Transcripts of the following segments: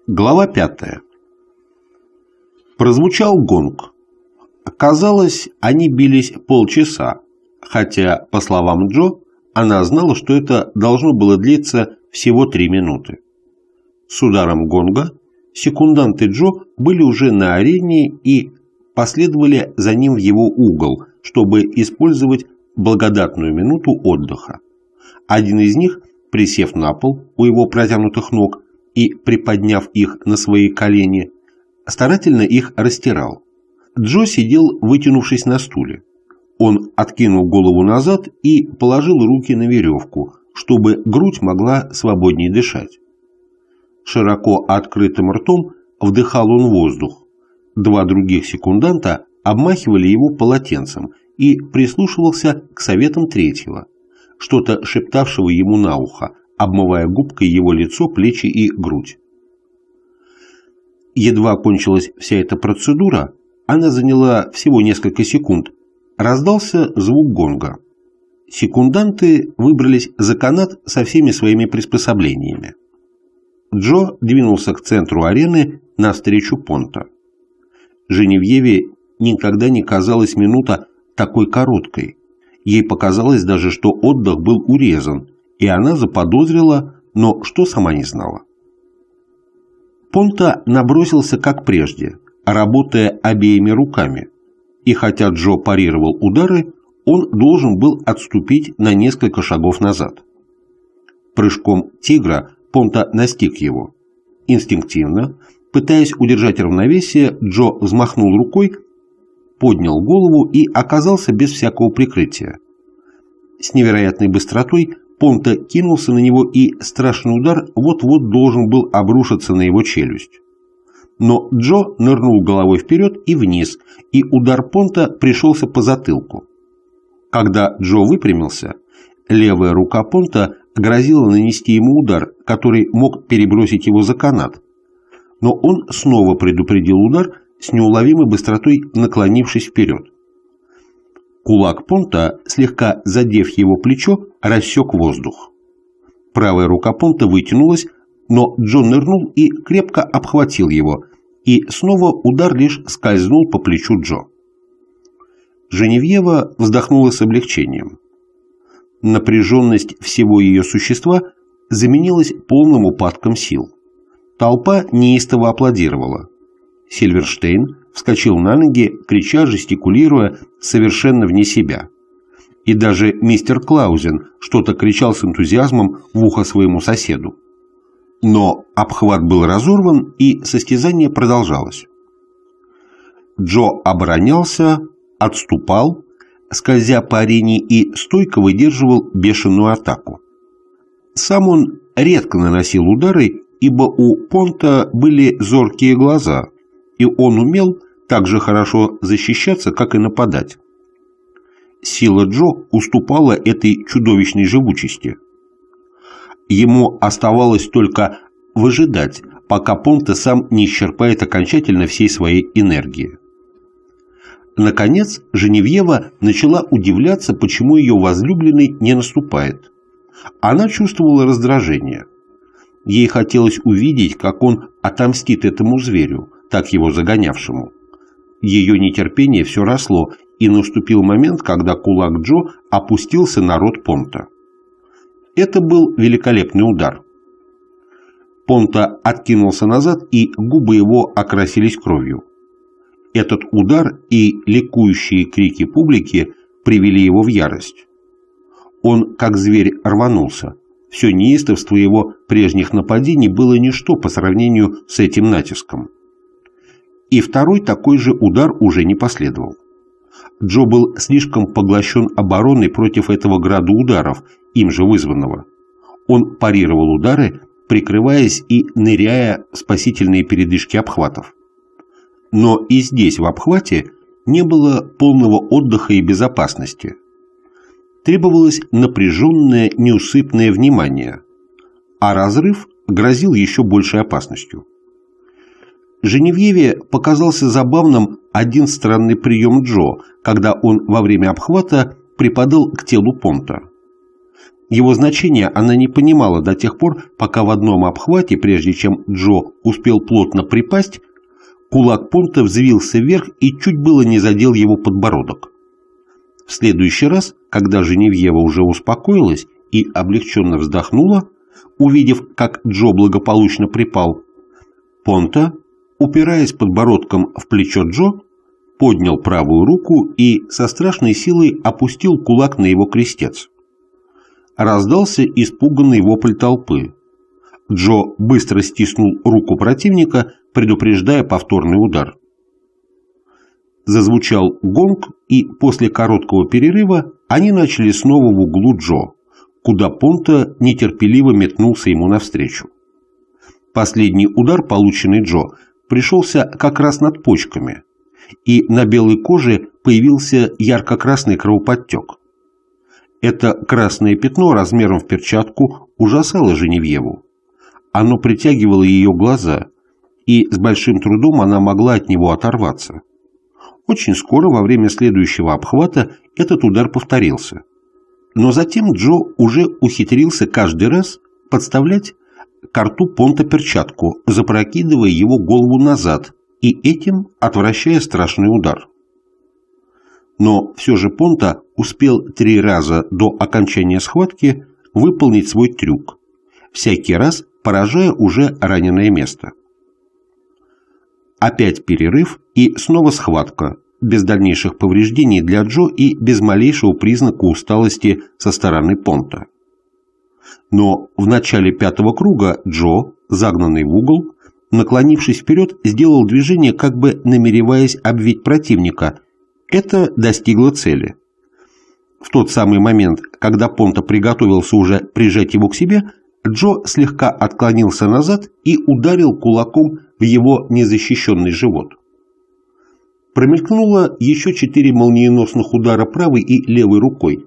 Глава 5. Прозвучал гонг. Казалось, они бились полчаса, хотя, по словам Джо, она знала, что это должно было длиться всего 3 минуты. С ударом гонга секунданты Джо были уже на арене и последовали за ним в его угол, чтобы использовать благодатную минуту отдыха. Один из них, присев на пол у его протянутых ног и приподняв их на свои колени, старательно их растирал. Джо сидел, вытянувшись на стуле. Он откинул голову назад и положил руки на веревку, чтобы грудь могла свободнее дышать. Широко открытым ртом вдыхал он воздух. 2 других секунданта обмахивали его полотенцем и прислушивался к советам третьего, что-то шептавшего ему на ухо, обмывая губкой его лицо, плечи и грудь. Едва кончилась вся эта процедура, она заняла всего несколько секунд, раздался звук гонга. Секунданты выбрались за канат со всеми своими приспособлениями. Джо двинулся к центру арены навстречу Понто. Женевьеве никогда не казалась минута такой короткой. Ей показалось даже, что отдых был урезан, и она заподозрила, но что сама не знала. Понто набросился как прежде, работая обеими руками, и хотя Джо парировал удары, он должен был отступить на несколько шагов назад. Прыжком тигра Понто настиг его. Инстинктивно, пытаясь удержать равновесие, Джо взмахнул рукой, поднял голову и оказался без всякого прикрытия. С невероятной быстротой Понто кинулся на него, и страшный удар вот-вот должен был обрушиться на его челюсть. Но Джо нырнул головой вперед и вниз, и удар Понто пришелся по затылку. Когда Джо выпрямился, левая рука Понто грозила нанести ему удар, который мог перебросить его за канат. Но он снова предупредил удар, с неуловимой быстротой наклонившись вперед. Кулак Понто, слегка задев его плечо, рассек воздух. Правая рука Понто вытянулась, но Джо нырнул и крепко обхватил его, и снова удар лишь скользнул по плечу Джо. Женевьева вздохнула с облегчением. Напряженность всего ее существа заменилась полным упадком сил. Толпа неистово аплодировала. Сильверштейн вскочил на ноги, крича, жестикулируя, совершенно вне себя. И даже мистер Клаузен что-то кричал с энтузиазмом в ухо своему соседу. Но обхват был разорван, и состязание продолжалось. Джо оборонялся, отступал, скользя по арене, и стойко выдерживал бешеную атаку. Сам он редко наносил удары, ибо у Понто были зоркие глаза, и он умел так же хорошо защищаться, как и нападать. Сила Джо уступала этой чудовищной живучести. Ему оставалось только выжидать, пока Понто сам не исчерпает окончательно всей своей энергии. Наконец, Женевьева начала удивляться, почему ее возлюбленный не наступает. Она чувствовала раздражение. Ей хотелось увидеть, как он отомстит этому зверю, так его загонявшему. Ее нетерпение все росло, и наступил момент, когда кулак Джо опустился на рот Понто. Это был великолепный удар. Понто откинулся назад, и губы его окрасились кровью. Этот удар и ликующие крики публики привели его в ярость. Он, как зверь, рванулся. Все неистовство его прежних нападений было ничто по сравнению с этим натиском. И второй такой же удар уже не последовал. Джо был слишком поглощен обороной против этого града ударов, им же вызванного. Он парировал удары, прикрываясь и ныряя в спасительные передышки обхватов. Но и здесь, в обхвате, не было полного отдыха и безопасности. Требовалось напряженное, неусыпное внимание, а разрыв грозил еще большей опасностью. Женевьеве показался забавным один странный прием Джо, когда он во время обхвата припадал к телу Понто. Его значения она не понимала до тех пор, пока в одном обхвате, прежде чем Джо успел плотно припасть, кулак Понта взвился вверх и чуть было не задел его подбородок. В следующий раз, когда Женевьева уже успокоилась и облегченно вздохнула, увидев, как Джо благополучно припал, Понта, упираясь подбородком в плечо Джо, поднял правую руку и со страшной силой опустил кулак на его крестец. Раздался испуганный вопль толпы. Джо быстро стиснул руку противника, предупреждая повторный удар. Зазвучал гонг, и после короткого перерыва они начали снова в углу Джо, куда Понта нетерпеливо метнулся ему навстречу. Последний удар, полученный Джо, пришелся как раз над почками, и на белой коже появился ярко-красный кровоподтек. Это красное пятно размером в перчатку ужасало Женевьеву. Оно притягивало ее глаза, и с большим трудом она могла от него оторваться. Очень скоро, во время следующего обхвата, этот удар повторился. Но затем Джо уже ухитрился каждый раз подставлять к рту Понта перчатку, запрокидывая его голову назад и этим отвращая страшный удар. Но все же Понта успел 3 раза до окончания схватки выполнить свой трюк, всякий раз поражая уже раненое место. Опять перерыв и снова схватка, без дальнейших повреждений для Джо и без малейшего признака усталости со стороны Понта. Но в начале 5-го круга Джо, загнанный в угол, наклонившись вперед, сделал движение, как бы намереваясь обвить противника. Это достигло цели. В тот самый момент, когда Понта приготовился уже прижать его к себе, Джо слегка отклонился назад и ударил кулаком в его незащищенный живот. Промелькнуло еще 4 молниеносных удара правой и левой рукой.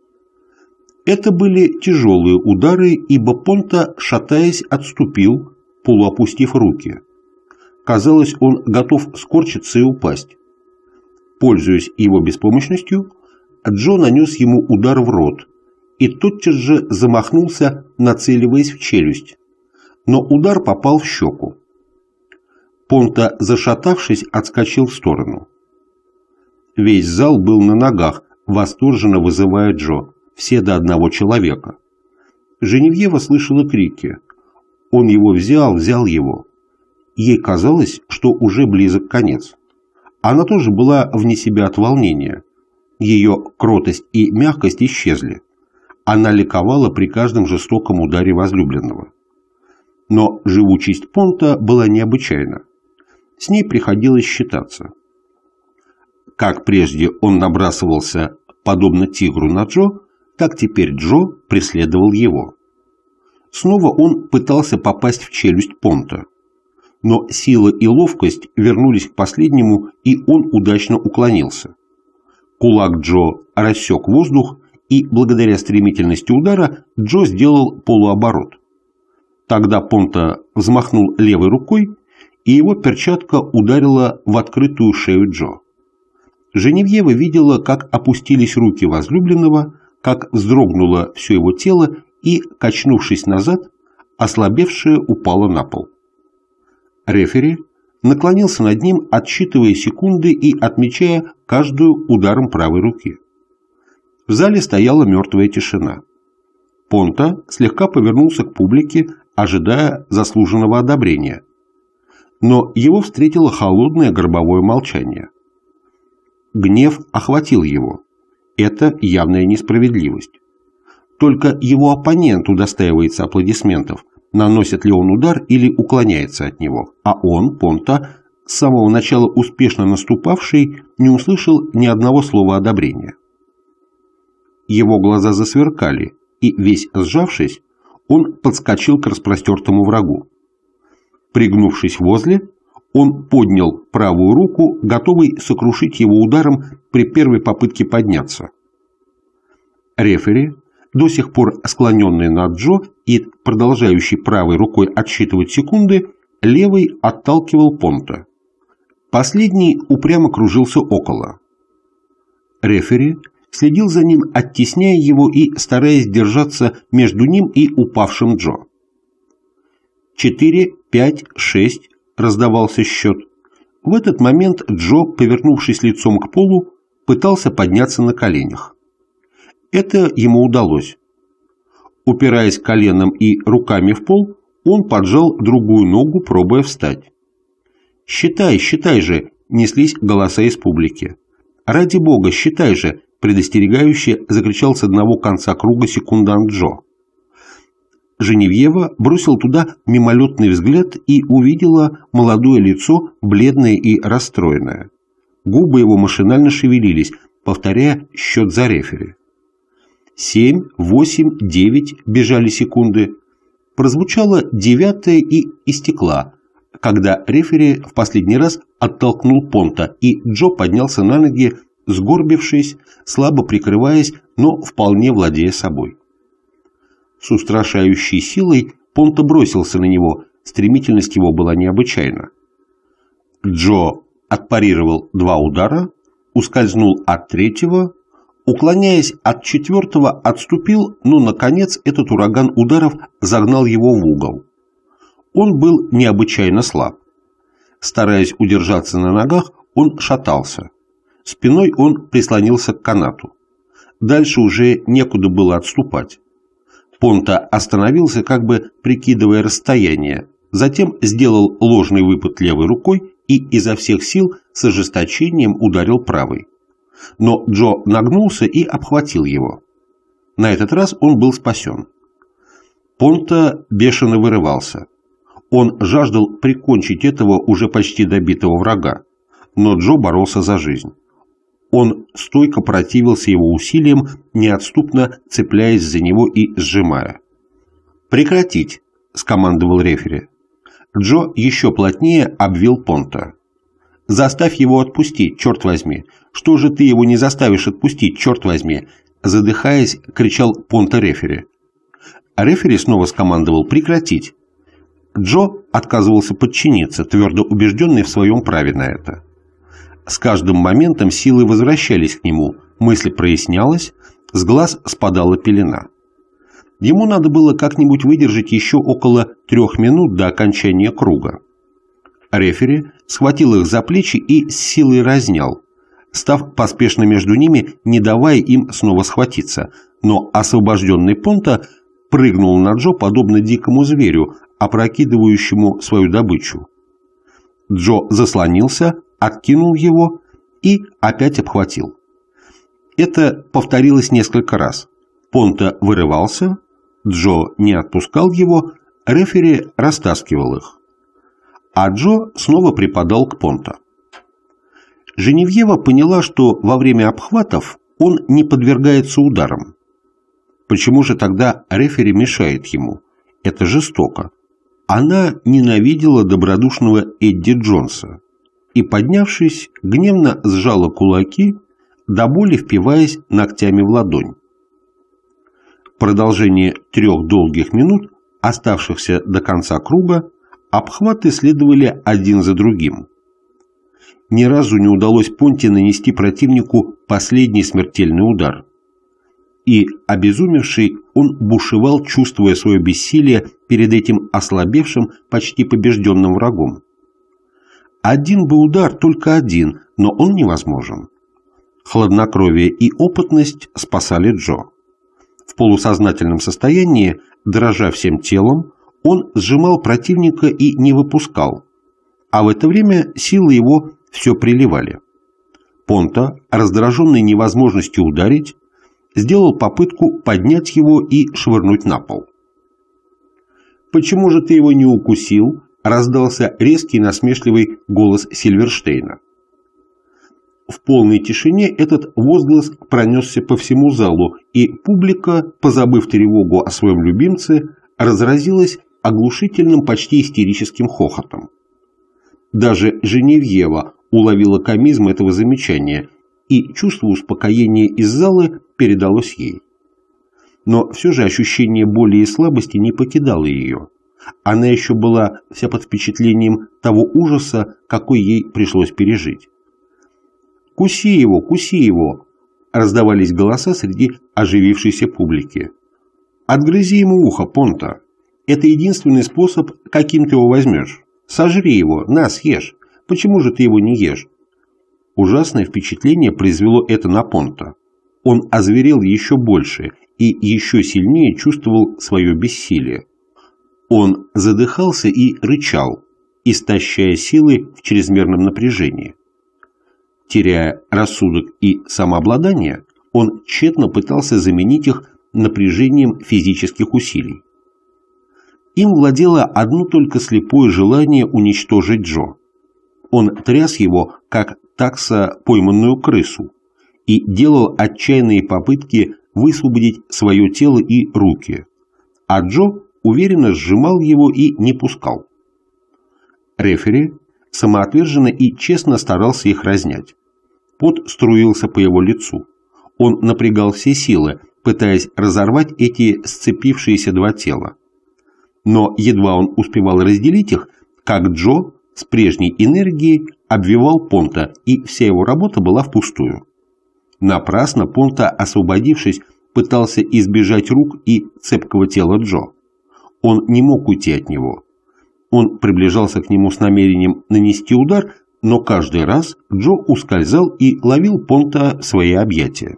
Это были тяжелые удары, ибо Понта, шатаясь, отступил, полуопустив руки. Казалось, он готов скорчиться и упасть. Пользуясь его беспомощностью, Джо нанес ему удар в рот и тотчас же замахнулся, нацеливаясь в челюсть. Но удар попал в щеку. Понта, зашатавшись, отскочил в сторону. Весь зал был на ногах, восторженно вызывая Джо, все до одного человека. Женевьева слышала крики. Он его взял его. Ей казалось, что уже близок конец. Она тоже была вне себя от волнения. Ее кротость и мягкость исчезли. Она ликовала при каждом жестоком ударе возлюбленного. Но живучесть Понта была необычайна. С ней приходилось считаться. Как прежде он набрасывался, подобно тигру, на Джо, так теперь Джо преследовал его. Снова он пытался попасть в челюсть Понта. Но сила и ловкость вернулись к последнему, и он удачно уклонился. Кулак Джо рассек воздух, и благодаря стремительности удара Джо сделал полуоборот. Тогда Понта взмахнул левой рукой, и его перчатка ударила в открытую шею Джо. Женевьева видела, как опустились руки возлюбленного, как вздрогнуло все его тело и, качнувшись назад, ослабевшее упало на пол. Рефери наклонился над ним, отсчитывая секунды и отмечая каждую ударом правой руки. В зале стояла мертвая тишина. Понта слегка повернулся к публике, ожидая заслуженного одобрения. Но его встретило холодное гробовое молчание. Гнев охватил его. Это явная несправедливость. Только его оппонент удостаивается аплодисментов, наносит ли он удар или уклоняется от него, а он, Понта, с самого начала успешно наступавший, не услышал ни одного слова одобрения. Его глаза засверкали, и, весь сжавшись, он подскочил к распростертому врагу. Пригнувшись возле, он поднял правую руку, готовый сокрушить его ударом при первой попытке подняться. Рефери, до сих пор склоненный над Джо и продолжающий правой рукой отсчитывать секунды, левой отталкивал Понта. Последний упрямо кружился около. Рефери следил за ним, оттесняя его и стараясь держаться между ним и упавшим Джо. 4, 5, 6 раздавался счет. В этот момент Джо, повернувшись лицом к полу, пытался подняться на коленях. Это ему удалось. Упираясь коленом и руками в пол, он поджал другую ногу, пробуя встать. «Считай, считай же!» – неслись голоса из публики. «Ради бога, считай же!» – предостерегающе закричал с одного конца круга секундант Джо. Женевьева бросил туда мимолетный взгляд и увидела молодое лицо, бледное и расстроенное. Губы его машинально шевелились, повторяя счет за рефери. 7, 8, 9 бежали секунды. Прозвучала 9-я и истекла, когда рефери в последний раз оттолкнул Понта, и Джо поднялся на ноги, сгорбившись, слабо прикрываясь, но вполне владея собой. С устрашающей силой Понта бросился на него, стремительность его была необычайна. Джо отпарировал 2 удара, ускользнул от 3-го, уклоняясь от 4-го, отступил, но, наконец, этот ураган ударов загнал его в угол. Он был необычайно слаб. Стараясь удержаться на ногах, он шатался. Спиной он прислонился к канату. Дальше уже некуда было отступать. Понта остановился, как бы прикидывая расстояние, затем сделал ложный выпад левой рукой и изо всех сил с ожесточением ударил правой. Но Джо нагнулся и обхватил его. На этот раз он был спасен. Понта бешено вырывался. Он жаждал прикончить этого уже почти добитого врага, но Джо боролся за жизнь. Он стойко противился его усилиям, неотступно цепляясь за него и сжимая. «Прекратить!» – скомандовал рефери. Джо еще плотнее обвил Понта. «Заставь его отпустить, черт возьми! Что же ты его не заставишь отпустить, черт возьми!» Задыхаясь, кричал Понта рефери. А рефери снова скомандовал «прекратить!». Джо отказывался подчиниться, твердо убежденный в своем праве на это. С каждым моментом силы возвращались к нему, мысль прояснялась, с глаз спадала пелена. Ему надо было как-нибудь выдержать еще около 3 минут до окончания круга. Рефери схватил их за плечи и с силой разнял, став поспешно между ними, не давая им снова схватиться, но освобожденный Понта прыгнул на Джо подобно дикому зверю, опрокидывающему свою добычу. Джо заслонился, откинул его и опять обхватил. Это повторилось несколько раз. Понта вырывался, Джо не отпускал его, рефери растаскивал их. А Джо снова припадал к Понта. Женевьева поняла, что во время обхватов он не подвергается ударам. Почему же тогда рефери мешает ему? Это жестоко. Она ненавидела добродушного Эдди Джонса и, поднявшись, гневно сжала кулаки, до боли впиваясь ногтями в ладонь. В продолжение 3 долгих минут, оставшихся до конца круга, обхваты следовали один за другим. Ни разу не удалось Понте нанести противнику последний смертельный удар. И, обезумевший, он бушевал, чувствуя свое бессилие перед этим ослабевшим, почти побежденным врагом. Один бы удар, только один, но он невозможен. Хладнокровие и опытность спасали Джо. В полусознательном состоянии, дрожа всем телом, он сжимал противника и не выпускал, а в это время силы его все приливали. Понта, раздраженный невозможностью ударить, сделал попытку поднять его и швырнуть на пол. «Почему же ты его не укусил?» – раздался резкий насмешливый голос Сильверштейна. В полной тишине этот возглас пронесся по всему залу, и публика, позабыв тревогу о своем любимце, разразилась оглушительным, почти истерическим хохотом. Даже Женевьева уловила комизм этого замечания, и чувство успокоения из зала передалось ей. Но все же ощущение боли и слабости не покидало ее. Она еще была вся под впечатлением того ужаса, какой ей пришлось пережить. «Куси его, куси его!» раздавались голоса среди оживившейся публики. «Отгрызи ему ухо, Понта. Это единственный способ, каким ты его возьмешь. Сожри его, на, съешь. Почему же ты его не ешь?» Ужасное впечатление произвело это на Понта. Он озверел еще больше и еще сильнее чувствовал свое бессилие. Он задыхался и рычал, истощая силы в чрезмерном напряжении. Теряя рассудок и самообладание, он тщетно пытался заменить их напряжением физических усилий. Им владело одно только слепое желание уничтожить Джо. Он тряс его, как такса пойманную крысу, и делал отчаянные попытки высвободить свое тело и руки, а Джо уверенно сжимал его и не пускал. Рефери самоотверженно и честно старался их разнять. Пот струился по его лицу. Он напрягал все силы, пытаясь разорвать эти сцепившиеся два тела. Но едва он успевал разделить их, как Джо с прежней энергией обвивал Понта, и вся его работа была впустую. Напрасно Понта, освободившись, пытался избежать рук и цепкого тела Джо. Он не мог уйти от него. Он приближался к нему с намерением нанести удар, но каждый раз Джо ускользал и ловил Понта в свои объятия.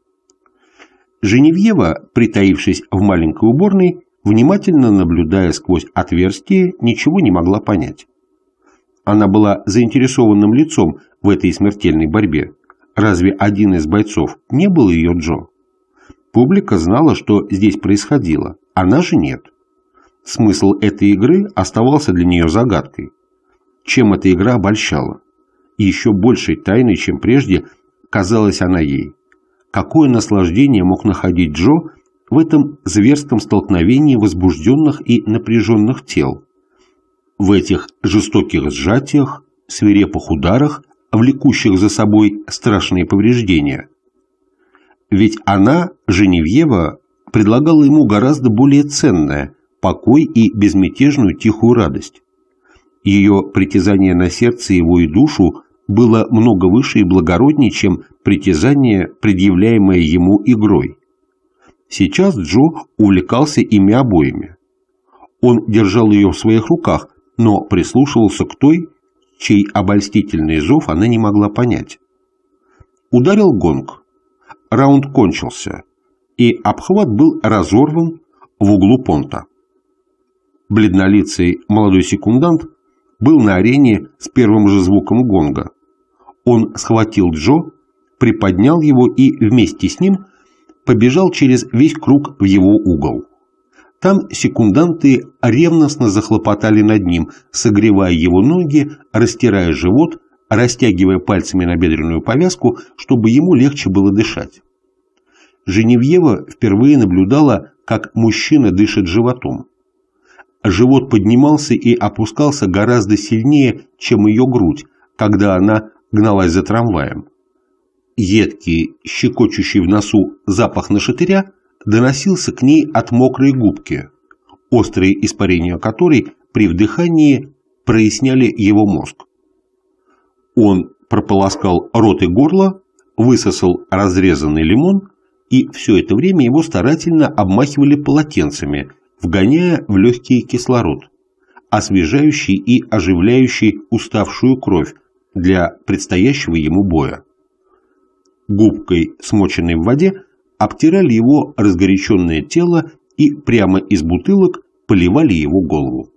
Женевьева, притаившись в маленькой уборной, внимательно наблюдая сквозь отверстие, ничего не могла понять. Она была заинтересованным лицом в этой смертельной борьбе. Разве один из бойцов не был ее Джо? Публика знала, что здесь происходило, она же нет. Смысл этой игры оставался для нее загадкой. Чем эта игра обольщала? И еще большей тайной, чем прежде, казалась она ей. Какое наслаждение мог находить Джо в этом зверском столкновении возбужденных и напряженных тел, в этих жестоких сжатиях, свирепых ударах, влекущих за собой страшные повреждения. Ведь она, Женевьева, предлагала ему гораздо более ценное – покой и безмятежную тихую радость. Ее притязание на сердце его и душу было много выше и благороднее, чем притязание, предъявляемое ему игрой. Сейчас Джо увлекался ими обоими. Он держал ее в своих руках, но прислушивался к той, чей обольстительный зов она не могла понять. Ударил гонг. Раунд кончился, и обхват был разорван в углу понта. Бледнолицый молодой секундант был на арене с первым же звуком гонга. Он схватил Джо, приподнял его и вместе с ним побежал через весь круг в его угол. Там секунданты ревностно захлопотали над ним, согревая его ноги, растирая живот, растягивая пальцами набедренную повязку, чтобы ему легче было дышать. Женевьева впервые наблюдала, как мужчина дышит животом. Живот поднимался и опускался гораздо сильнее, чем ее грудь, когда она гналась за трамваем. Едкий, щекочущий в носу запах нашатыря доносился к ней от мокрой губки, острые испарения которой при вдыхании проясняли его мозг. Он прополоскал рот и горло, высосал разрезанный лимон, и все это время его старательно обмахивали полотенцами, вгоняя в легкий кислород, освежающий и оживляющий уставшую кровь для предстоящего ему боя. Губкой, смоченной в воде, обтирали его разгоряченное тело и прямо из бутылок поливали его голову.